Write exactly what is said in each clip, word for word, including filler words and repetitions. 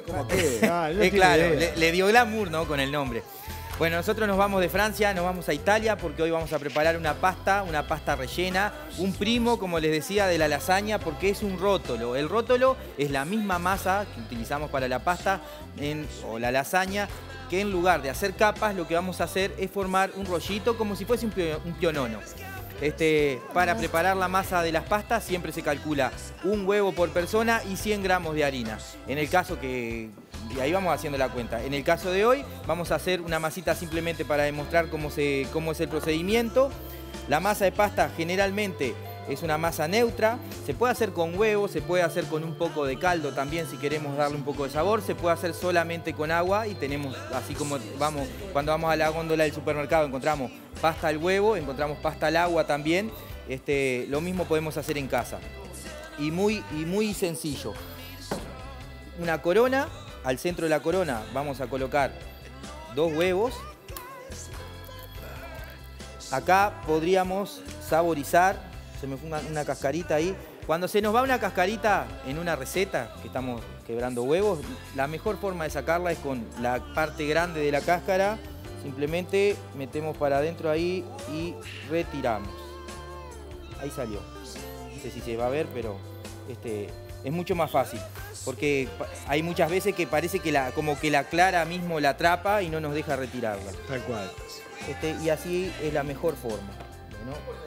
¿Cómo que? Ah, no Es tiene claro, idea. le, le dio glamour, ¿no? Con el nombre. Bueno, nosotros nos vamos de Francia, nos vamos a Italia porque hoy vamos a preparar una pasta, una pasta rellena, un primo, como les decía, de la lasaña porque es un rótolo. El rótolo es la misma masa que utilizamos para la pasta en, o la lasaña, que en lugar de hacer capas, lo que vamos a hacer es formar un rollito como si fuese un, pio, un pionono. Este, para preparar la masa de las pastas siempre se calcula un huevo por persona y cien gramos de harina. En el caso que, y ahí vamos haciendo la cuenta, en el caso de hoy vamos a hacer una masita simplemente para demostrar cómo, se, cómo es el procedimiento. La masa de pasta generalmente es una masa neutra, se puede hacer con huevo, se puede hacer con un poco de caldo también si queremos darle un poco de sabor, se puede hacer solamente con agua y tenemos, así como vamos, cuando vamos a la góndola del supermercado encontramos pasta al huevo, encontramos pasta al agua también, este, lo mismo podemos hacer en casa. Y muy, y muy sencillo. Una corona, al centro de la corona vamos a colocar dos huevos. Acá podríamos saborizar. Se me fue una, una cascarita ahí. Cuando se nos va una cascarita en una receta, que estamos quebrando huevos, la mejor forma de sacarla es con la parte grande de la cáscara. Simplemente metemos para adentro ahí y retiramos. Ahí salió. No sé si se va a ver, pero este, es mucho más fácil. Porque hay muchas veces que parece que la, como que la clara mismo la atrapa y no nos deja retirarla. Tal cual. Este, y así es la mejor forma, ¿no?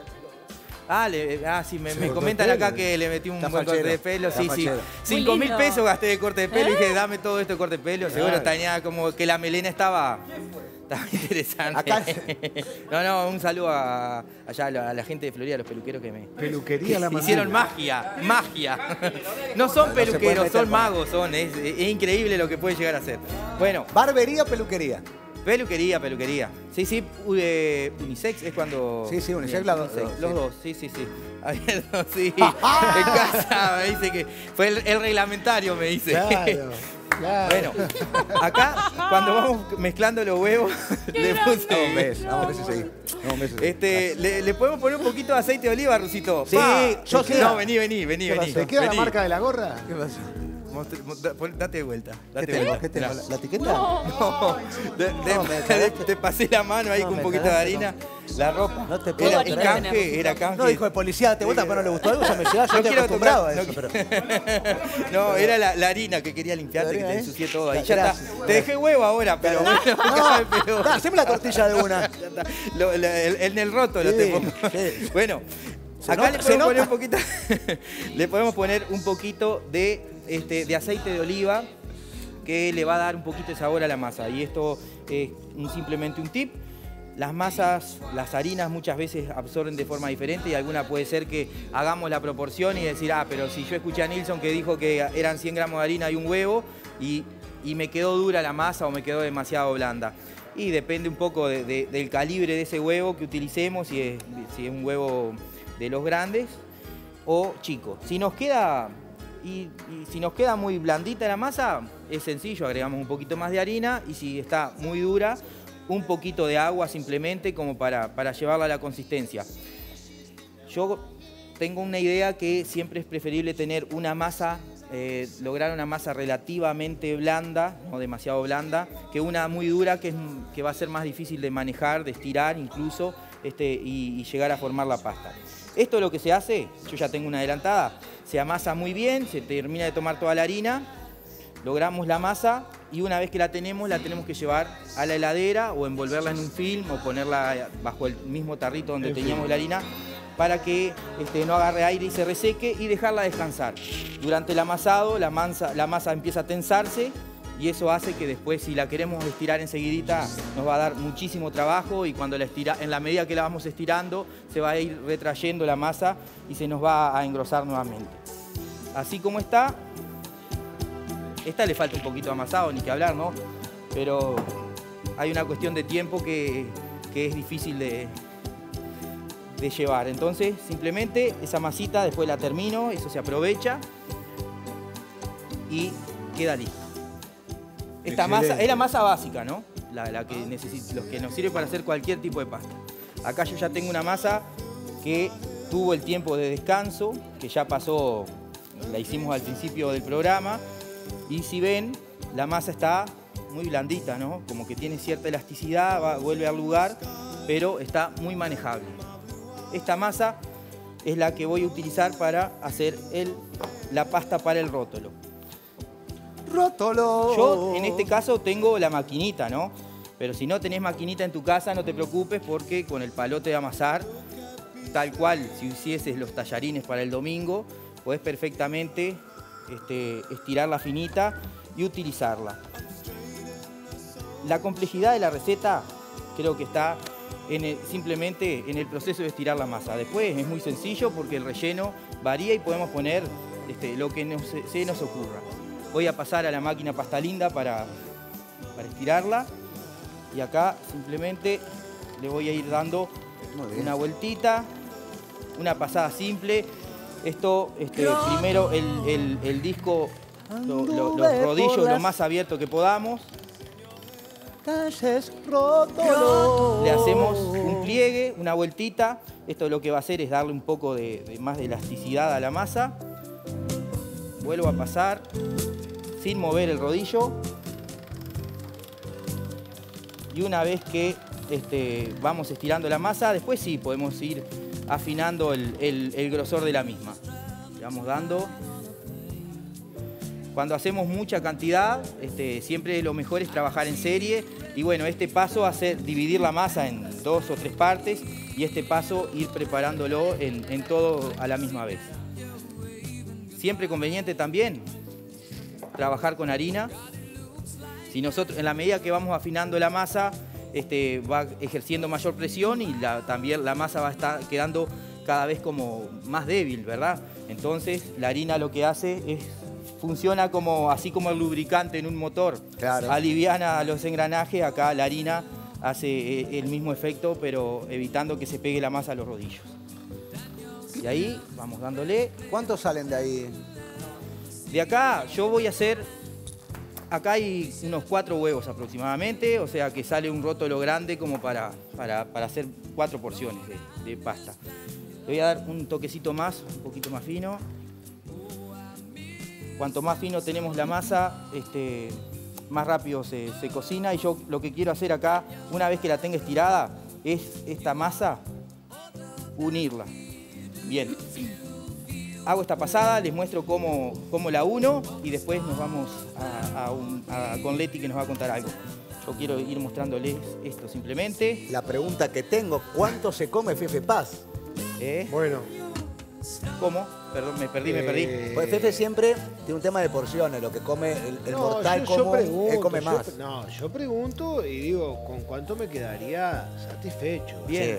Ah, le, ah, sí, me, me comentan acá que le metí un Está buen fachero, corte de pelo. está Sí, sí. fachero. Cinco mil lindo. pesos gasté de corte de pelo y ¿Eh? dije, dame todo esto de corte de pelo. Seguro Claro. tenía como que la melena estaba, estaba interesante. Acá- No, no, un saludo a, allá a la, a la gente de Florida, a los peluqueros que me Peluquería La hicieron Mandíbula. magia, magia. No son se puede peluqueros, meter son con- magos, son. Es, es increíble lo que puede llegar a ser. Bueno, ¿Barbería o peluquería? peluquería, peluquería. Sí, sí, u- eh, unisex es cuando... Sí, sí, unisex, Bien, las dos, unisex, sí. Los dos, sí, sí, sí. Abierto, sí. En casa me dice que fue el, el reglamentario, me dice. Claro, claro. Bueno, acá cuando vamos mezclando los huevos, le puse... Vamos un beso, vamos un beso seguir. Vamos un beso seguir. Este, le, le podemos poner un poquito de aceite de oliva, Rusito. Sí, Pa. yo Sí, sé. No, vení, vení, vení, ¿Qué vení. pasó? ¿Te queda la Vení. marca de la gorra? ¿Qué pasó? Mostra- mostra- pon- Date de vuelta. ¿Qué Date de tengo? vuelta. ¿Qué tengo? Mirá. ¿La, la etiqueta? No, de- de- No, me te, cagaste. te pasé la mano ahí No, con un me poquito de cagaste, harina, la ropa. No te puedo era creer. canje, era canje. No, hijo de policía, date vuelta, pero no le gustó algo, ya me llegaba, yo No estoy quiero acostumbrado tocar- a eso, no pero... No, era la, la harina que quería limpiarte, La que te harina, ¿eh? ensucié todo ahí. Gracias, Ya está. gracias. Te dejé huevo ahora, pero bueno, cada vez No, peor. da, haceme la tortilla de una. Ya está. Lo- lo- el- en el roto lo Sí, te pongo. sí. Bueno, Se acá nota, le se podemos poner nota. un poquito, le podemos poner un poquito de, este, de aceite de oliva que le va a dar un poquito de sabor a la masa. Y esto es un- simplemente un tip. Las masas, las harinas muchas veces absorben de forma diferente y alguna puede ser que hagamos la proporción y decir, ah, pero si yo escuché a Nilsson que dijo que eran cien gramos de harina y un huevo y, y me quedó dura la masa o me quedó demasiado blanda. Y depende un poco de- de- del calibre de ese huevo que utilicemos, si es, si es un huevo de los grandes o chico. Si nos queda, y, y si nos queda muy blandita la masa, es sencillo, agregamos un poquito más de harina y si está muy dura, un poquito de agua simplemente como para, para llevarla a la consistencia. Yo tengo una idea que siempre es preferible tener una masa, eh, lograr una masa relativamente blanda, no demasiado blanda, que una muy dura que, es, que va a ser más difícil de manejar, de estirar incluso, este, y, y llegar a formar la pasta. Esto es lo que se hace, yo ya tengo una adelantada, se amasa muy bien, se termina de tomar toda la harina, logramos la masa y una vez que la tenemos, la tenemos que llevar a la heladera o envolverla en un film o ponerla bajo el mismo tarrito donde En teníamos fin. la harina para que este, no agarre aire y se reseque y dejarla descansar. Durante el amasado la masa, la masa empieza a tensarse y eso hace que después si la queremos estirar enseguidita nos va a dar muchísimo trabajo y cuando la estira, en la medida que la vamos estirando se va a ir retrayendo la masa y se nos va a engrosar nuevamente. Así como está, esta le falta un poquito amasado, ni que hablar, ¿no? Pero hay una cuestión de tiempo que, que es difícil de, de llevar. Entonces, simplemente esa masita después la termino, eso se aprovecha y queda listo. Esta masa Excelente. es la masa básica, ¿no? La, la que necesito, los que nos sirve para hacer cualquier tipo de pasta. Acá yo ya tengo una masa que tuvo el tiempo de descanso, que ya pasó, la hicimos al principio del programa. Y si ven, la masa está muy blandita, ¿no? Como que tiene cierta elasticidad, va, vuelve al lugar, pero está muy manejable. Esta masa es la que voy a utilizar para hacer el, la pasta para el rótolo. ¡Rótolo! Yo en este caso tengo la maquinita, ¿no? Pero si no tenés maquinita en tu casa, no te preocupes porque con el palote de amasar, tal cual si hicieses los tallarines para el domingo, podés perfectamente este, estirar la finita y utilizarla. La complejidad de la receta creo que está en el, simplemente en el proceso de estirar la masa. Después es muy sencillo porque el relleno varía y podemos poner este, lo que nos, se nos ocurra. Voy a pasar a la máquina pasta linda para, para estirarla y acá simplemente le voy a ir dando una vueltita, una pasada simple. Esto, este, primero el, el, el disco, lo, lo, los rodillos lo más abierto que podamos. Calles rótolo. Le hacemos un pliegue, una vueltita. Esto lo que va a hacer es darle un poco de, de más de elasticidad a la masa. Vuelvo a pasar sin mover el rodillo. Y una vez que este, vamos estirando la masa, después sí podemos ir afinando el, el, el grosor de la misma. Le vamos dando. Cuando hacemos mucha cantidad, este, siempre lo mejor es trabajar en serie. Y bueno, este paso hacer dividir la masa en dos o tres partes y este paso ir preparándolo en, en todo a la misma vez. Siempre conveniente también trabajar con harina. Si nosotros, en la medida que vamos afinando la masa, este, va ejerciendo mayor presión y la, también la masa va a estar quedando cada vez como más débil, ¿verdad? Entonces la harina lo que hace es funciona como, así como el lubricante en un motor, claro, aliviana los engranajes, acá la harina hace el mismo efecto, pero evitando que se pegue la masa a los rodillos. Y ahí vamos dándole. ¿Cuántos salen de ahí? De acá yo voy a hacer, acá hay unos cuatro huevos aproximadamente, o sea que sale un rótolo grande como para, para, para hacer cuatro porciones de, de pasta. Le voy a dar un toquecito más, un poquito más fino. Cuanto más fino tenemos la masa, este, más rápido se, se cocina. Y yo lo que quiero hacer acá, una vez que la tenga estirada, es esta masa unirla. Bien. Hago esta pasada, les muestro cómo, cómo la uno y después nos vamos a, a un, a, con Leti que nos va a contar algo. Yo quiero ir mostrándoles esto simplemente. La pregunta que tengo, ¿cuánto se come Fefe Paz? ¿Eh? Bueno. ¿Cómo? Perdón, me perdí, me perdí. Eh, Pues Fefe siempre tiene un tema de porciones, lo que come el, el no, mortal yo, yo común, pregunto, él come yo- más. no, yo pregunto y digo, ¿con cuánto me quedaría satisfecho? Bien.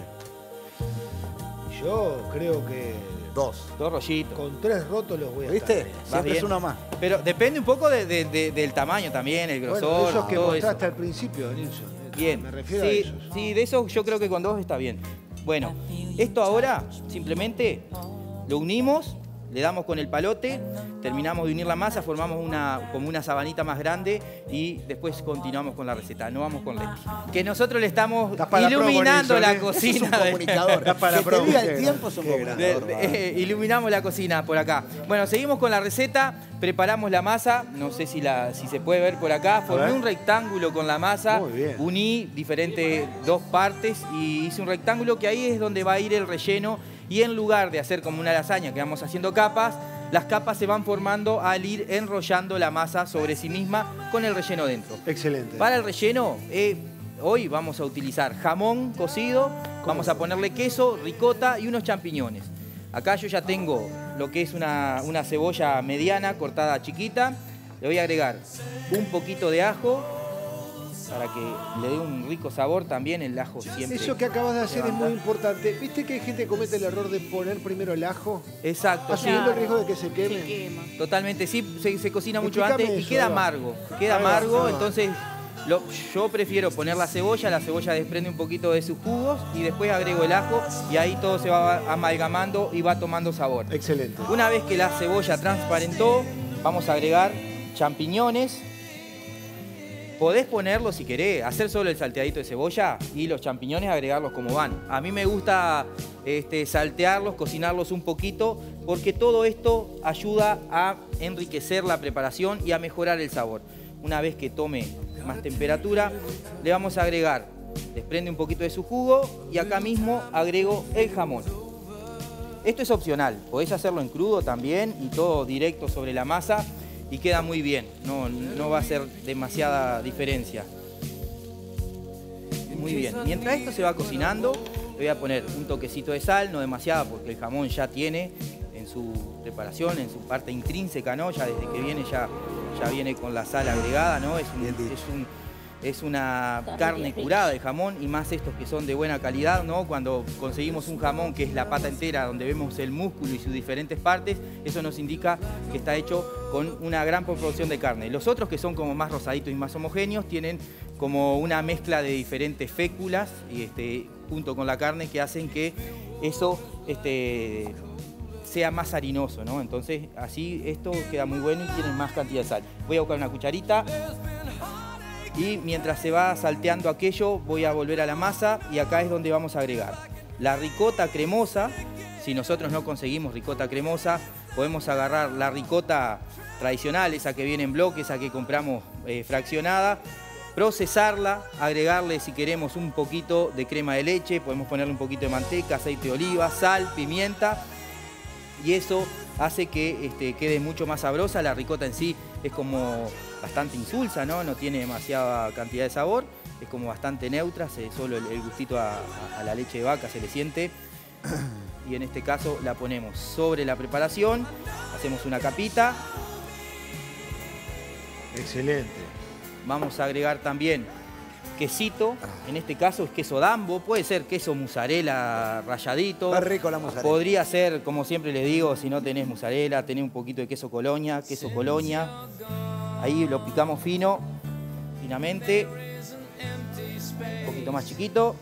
Yo creo que Dos. Dos rollitos. con tres rótulos voy a ¿Viste? estar bien. Siempre es bien. uno más. Pero depende un poco de- de- de- del tamaño también, el grosor, Bueno, de esos que todo mostraste eso. al principio, Nilsson. Bien. Me refiero sí, a esos. sí, de eso yo creo que con dos está bien. Bueno, esto ahora simplemente lo unimos, le damos con el palote, terminamos de unir la masa, formamos una, como una sabanita más grande y después continuamos con la receta. No vamos con Leti. Que nosotros le estamos Estás para la promo, iluminando Nilsson, la ¿eh? Es un cocina. de- comunicador. Está para que te promo, diga qué el tiempo es un qué comunicador. De- ¿verdad? de- eh, iluminamos la cocina por acá. Bueno, seguimos con la receta, preparamos la masa, no sé si, la, si se puede ver por acá, formé ver. un rectángulo con la masa, Muy bien. uní diferentes dos partes y hice un rectángulo que ahí es donde va a ir el relleno y en lugar de hacer como una lasaña que vamos haciendo capas, las capas se van formando al ir enrollando la masa sobre sí misma con el relleno dentro. Excelente. Para el relleno, eh, hoy vamos a utilizar jamón cocido, vamos a ponerle queso, ricota y unos champiñones. Acá yo ya tengo lo que es una, una cebolla mediana cortada chiquita. Le voy a agregar un poquito de ajo para que le dé un rico sabor también. El ajo siempre. Eso que acabas de hacer es levanta. muy importante. ¿Viste que hay gente que comete el error de poner primero el ajo? Exacto, sí. Asumiendo el riesgo de que se queme. Se quema. Totalmente, sí, se, se cocina mucho Explícame antes y eso, queda ahí va. amargo. Queda Ahí va, amargo, ahí va. entonces lo- yo prefiero poner la cebolla, la cebolla desprende un poquito de sus jugos y después agrego el ajo y ahí todo se va amalgamando y va tomando sabor. Excelente. Una vez que la cebolla transparentó, vamos a agregar champiñones. Podés ponerlo si querés, hacer solo el salteadito de cebolla y los champiñones agregarlos como van. A mí me gusta este, saltearlos, cocinarlos un poquito, porque todo esto ayuda a enriquecer la preparación y a mejorar el sabor. Una vez que tome más temperatura, le vamos a agregar, desprende un poquito de su jugo y acá mismo agrego el jamón. Esto es opcional, podés hacerlo en crudo también y todo directo sobre la masa y queda muy bien, no, no va a ser demasiada diferencia. Muy bien, mientras esto se va cocinando, le voy a poner un toquecito de sal, no demasiada porque el jamón ya tiene en su preparación, en su parte intrínseca, ¿no? Ya desde que viene ya, ya viene con la sal agregada, ¿no? Es, un, es, un, es una carne curada de jamón y más estos que son de buena calidad, ¿no? Cuando conseguimos un jamón que es la pata entera, donde vemos el músculo y sus diferentes partes, eso nos indica que está hecho con una gran proporción de carne. Los otros que son como más rosaditos y más homogéneos tienen como una mezcla de diferentes féculas y este, junto con la carne que hacen que eso este, sea más harinoso, ¿no? Entonces así esto queda muy bueno y tiene más cantidad de sal. Voy a buscar una cucharita y mientras se va salteando aquello voy a volver a la masa y acá es donde vamos a agregar la ricota cremosa. Si nosotros no conseguimos ricota cremosa, podemos agarrar la ricota tradicional, esa que viene en bloque, esa que compramos eh, fraccionada, procesarla, agregarle si queremos un poquito de crema de leche, podemos ponerle un poquito de manteca, aceite de oliva, sal, pimienta y eso hace que este, quede mucho más sabrosa. La ricota en sí es como bastante insulsa, ¿no? No tiene demasiada cantidad de sabor, es como bastante neutra, se, solo el, el gustito a, a, a la leche de vaca se le siente. Y en este caso la ponemos sobre la preparación, hacemos una capita. Excelente. Vamos a agregar también quesito, en este caso es queso Dambo, puede ser queso mozzarella ralladito. Está rico la mozzarella. Podría ser, como siempre les digo, si no tenés mozzarella, tenés un poquito de queso Colonia, queso Colonia. Ahí lo picamos fino, finamente. Un poquito más chiquito.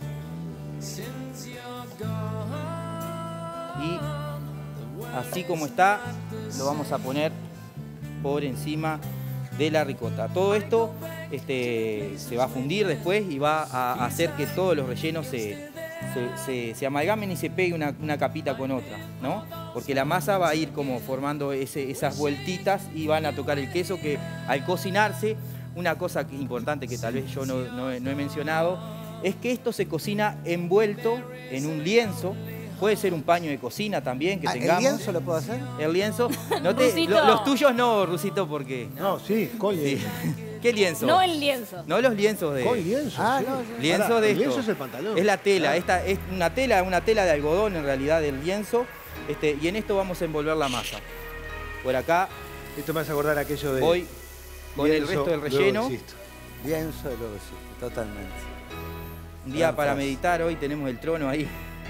Y así como está, lo vamos a poner por encima de la ricota. Todo esto este, se va a fundir después y va a hacer que todos los rellenos se, se, se, se amalgamen y se pegue una, una capita con otra, ¿no? Porque la masa va a ir como formando ese, esas vueltitas y van a tocar el queso que al cocinarse, una cosa que, importante que tal vez yo no, no, no he mencionado, es que esto se cocina envuelto en un lienzo. Puede ser un paño de cocina también que ah, tengamos. ¿El lienzo lo puedo hacer? El lienzo. No te, lo, los tuyos no, Rusito, porque... No, sí, con lienzo. Sí. ¿Qué lienzo? No el lienzo. No los lienzos de... Con lienzo, Ah, sí. no, sí. Lienzo Ahora, de el esto. lienzo es el pantalón. Es la tela. Claro. Esta es una tela, una tela de algodón en realidad del lienzo. Este, y en esto vamos a envolver la masa. Por acá Esto me hace acordar aquello de... voy con el lienzo, resto del luego relleno. existo. Lienzo de luego sí, totalmente. Un día para Fantástico. meditar, hoy tenemos el trono ahí.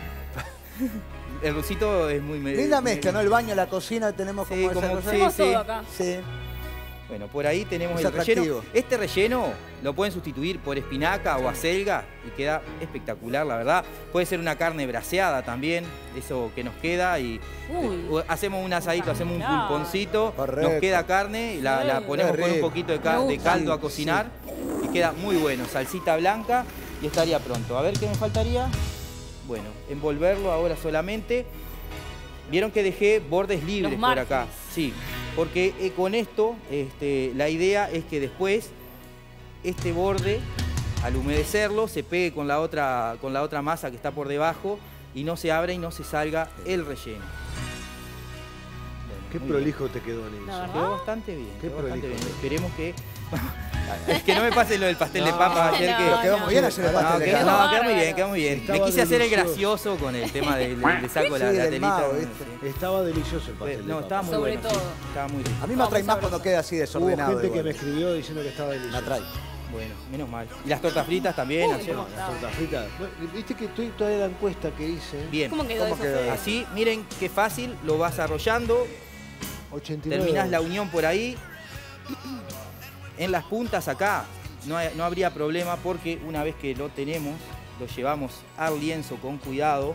El Rusito es muy... Linda muy- mezcla, ¿no? El baño, la cocina, tenemos Sí, como esa como- cosa. sí, Hacemos sí. todo acá. Sí. Bueno, por ahí tenemos Es el relleno. atractivo. Este relleno lo pueden sustituir por espinaca o acelga y queda espectacular, la verdad. Puede ser una carne braseada también, eso que nos queda. Y Uy. o hacemos un asadito, hacemos un Mirá. pulponcito, Correcto. nos queda carne, la, la Sí. ponemos Qué con un rico. poquito de, ca- Me de gusta. caldo a Sí, cocinar y queda muy bueno. Salsita blanca y estaría pronto. A ver qué me faltaría. Bueno, envolverlo ahora solamente. Vieron que dejé bordes libres Los por acá. márgenes. Sí, porque eh, con esto este, la idea es que después este borde, al humedecerlo, se pegue con la otra, con la otra masa que está por debajo y no se abra y no se salga el relleno. Bueno, Qué muy prolijo te quedó, La Nilsson. verdad. Quedó bastante bien, Qué quedó bastante bien. prolijo. Esperemos que... Es que no me pase lo del pastel de No, papas ayer no, que... Pero quedó muy bien ayer el No, pastel No, de quedó, carne. no, Bárbaro. quedó muy bien, quedó muy bien. Estaba Me quise hacer el delicioso. gracioso con el tema del, le saco la, Sí, la del telita. mago, bueno, ¿viste? sí. Estaba delicioso el pastel de No, papa. estaba muy Sobre bueno. todo. sí, estaba muy rico. A mí me Vamos atrae a más verlo. cuando queda así Hubo desordenado. gente que igual. me escribió diciendo que estaba Me delicioso. atrae. Bueno, menos mal. Y las tortas fritas también. Uy, ayer. no. Las tortas fritas. Bueno, viste que estoy todavía la encuesta que hice. Bien. ¿Cómo quedó ¿Cómo eso, quedó? Fede? Así, miren qué fácil, lo vas arrollando, ochenta y nueve. terminás la unión por ahí. En las puntas acá no, hay- no habría problema porque una vez que lo tenemos, lo llevamos al lienzo con cuidado.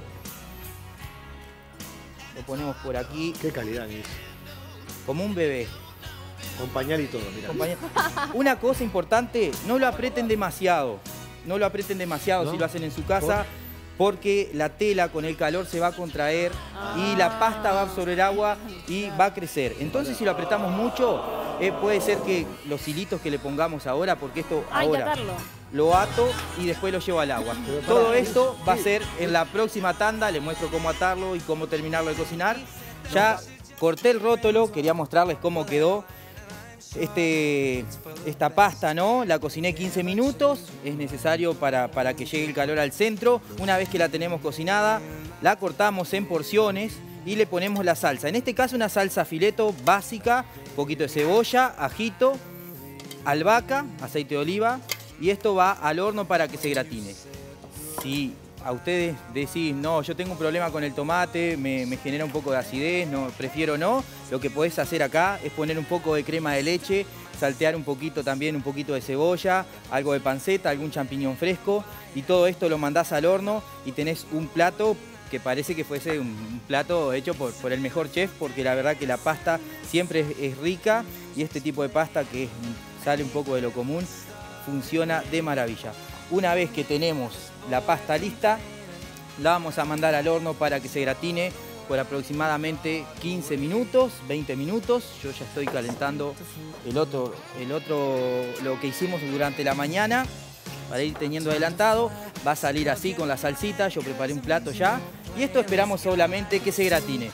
Lo ponemos por aquí Qué calidad, Nilsson. como un bebé. Con pañal y todo, mira. Compañero. Una cosa importante, no lo aprieten demasiado. No lo aprieten demasiado ¿No? si lo hacen en su casa, porque la tela con el calor se va a contraer y la pasta va a absorber agua y va a crecer. Entonces si lo apretamos mucho, eh, puede ser que los hilitos que le pongamos ahora, porque esto Hay que ahora atarlo. lo ato y después lo llevo al agua. Pero pará, Todo esto va a ser en la próxima tanda, les muestro cómo atarlo y cómo terminarlo de cocinar. Ya corté el rótolo, quería mostrarles cómo quedó este, esta pasta, ¿no? La cociné quince minutos, es necesario para, para que llegue el calor al centro. Una vez que la tenemos cocinada, la cortamos en porciones y le ponemos la salsa. En este caso una salsa fileto básica, un poquito de cebolla, ajito, albahaca, aceite de oliva, y esto va al horno para que se gratine. Si a ustedes decís, no, yo tengo un problema con el tomate, me, me genera un poco de acidez, no, prefiero no, lo que podés hacer acá es poner un poco de crema de leche, saltear un poquito también, un poquito de cebolla, algo de panceta, algún champiñón fresco, y todo esto lo mandás al horno y tenés un plato que parece que fuese un plato hecho por, por el mejor chef, porque la verdad que la pasta siempre es, es rica, y este tipo de pasta que es, sale un poco de lo común, funciona de maravilla. Una vez que tenemos la pasta lista, la vamos a mandar al horno para que se gratine por aproximadamente quince minutos, veinte minutos. Yo ya estoy calentando el otro, el otro, lo que hicimos durante la mañana para ir teniendo adelantado. Va a salir así con la salsita, yo preparé un plato ya y esto esperamos solamente que se gratine.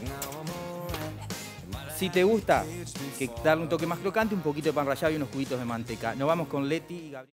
Si te gusta que darle un toque más crocante, un poquito de pan rallado y unos cubitos de manteca. Nos vamos con Leti y Gabriel.